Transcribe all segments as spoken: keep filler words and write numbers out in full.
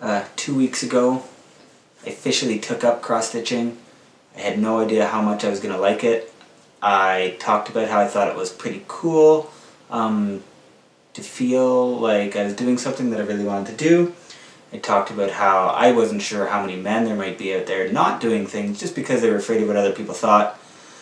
uh, two weeks ago. I officially took up cross-stitching. I had no idea how much I was going to like it. I talked about how I thought it was pretty cool um, to feel like I was doing something that I really wanted to do. I talked about how I wasn't sure how many men there might be out there not doing things just because they were afraid of what other people thought.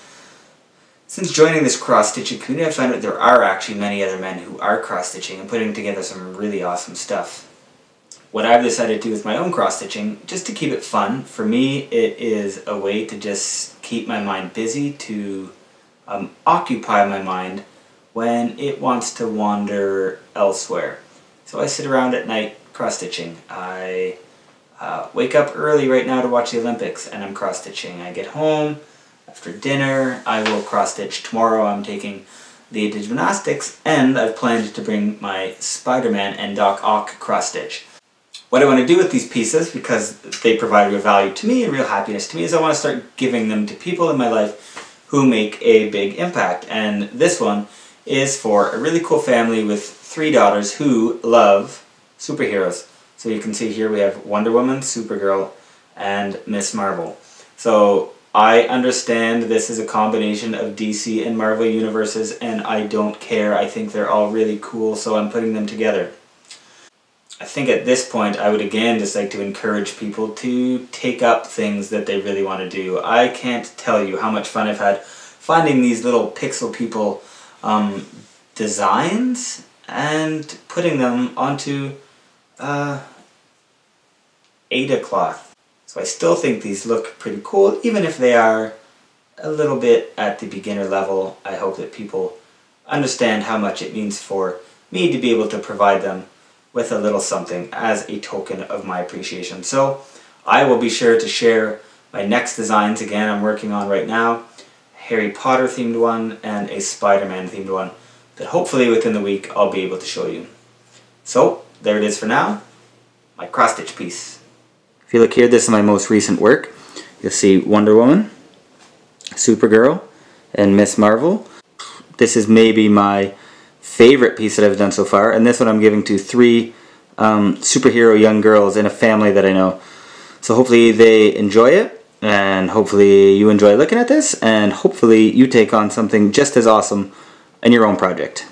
Since joining this cross-stitching community, I found out there are actually many other men who are cross-stitching and putting together some really awesome stuff. What I've decided to do with my own cross-stitching, just to keep it fun, for me it is a way to just keep my mind busy, to um, occupy my mind when it wants to wander elsewhere. So I sit around at night cross-stitching. I uh, wake up early right now to watch the Olympics and I'm cross-stitching. I get home after dinner, I will cross-stitch. Tomorrow I'm taking the Digimanastics and I've planned to bring my Spider-Man and Doc Ock cross-stitch. What I want to do with these pieces, because they provide real value to me and real happiness to me, is I want to start giving them to people in my life who make a big impact. And this one is for a really cool family with three daughters who love superheroes. So you can see here we have Wonder Woman, Supergirl, and Miss Marvel. So I understand this is a combination of D C and Marvel universes, and I don't care. I think they're all really cool, so I'm putting them together. I think at this point I would again just like to encourage people to take up things that they really want to do. I can't tell you how much fun I've had finding these little pixel people um, designs and putting them onto uh, Aida cloth. So I still think these look pretty cool, even if they are a little bit at the beginner level. I hope that people understand how much it means for me to be able to provide them with a little something as a token of my appreciation. So I will be sure to share my next designs. Again, I'm working on right now a Harry Potter themed one and a Spider-Man themed one that hopefully within the week I'll be able to show you. So there it is for now, my cross-stitch piece. If you look here, this is my most recent work. You'll see Wonder Woman, Supergirl, and Miss Marvel. This is maybe my favorite piece that I've done so far, and this one I'm giving to three um, superhero young girls in a family that I know. So hopefully they enjoy it, and hopefully you enjoy looking at this, and hopefully you take on something just as awesome in your own project.